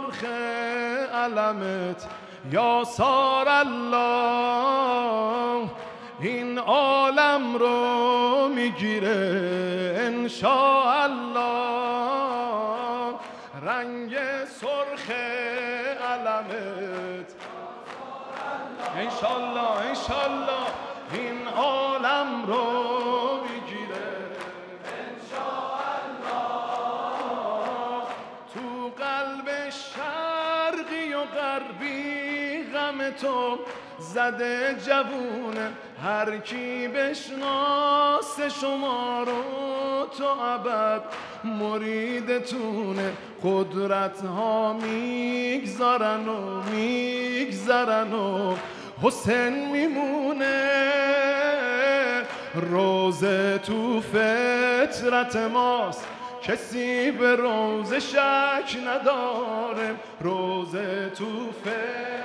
سرخ علمت یاسار الله این عالم رو میگیره انشاءالله. رنگ سرخ علمت انشاءالله انشاءالله این عالم رو میگیره انشاءالله. تو قلب شرقی و غربی غم تو زده جوونه، هر کی بشناسه شما رو تو ابد مریدتونه. قدرت ها میگذارن و میگذرن و حسین میمونه. روزه تو فطرت ماست کسی به روزه شک نداره. روزه تو فطرت